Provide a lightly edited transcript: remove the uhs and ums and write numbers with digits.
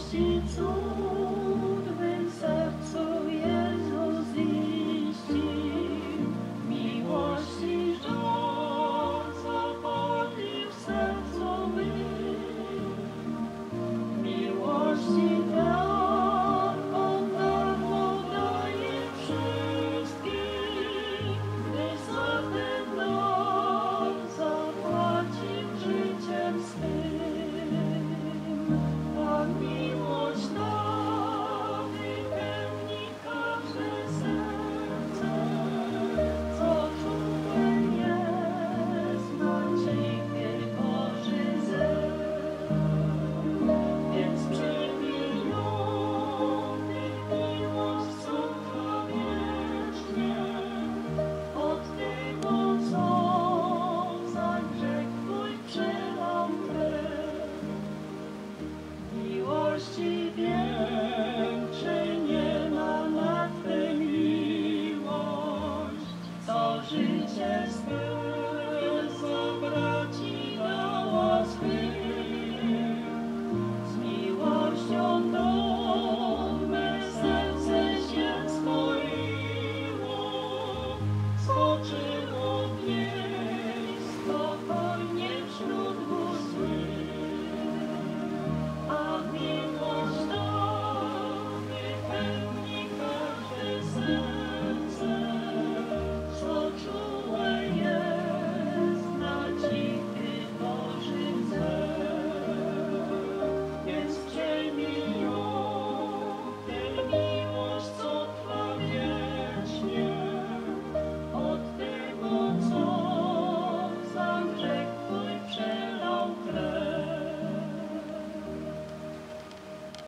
miłości cud w sercu Jezus ziścił, miłości żar zapalił w sercu mym, miłości dar on darmo daje wszystkim, gdy za ten dar zapłacił życiem swym. A miłość ta wypełni każde serce, co czułe jest na Ciebie, Boży zet. Więc przemieniony miłość trwa wiecznie, od tego, co za grzech Twój przelał krew. Miłości wielkiej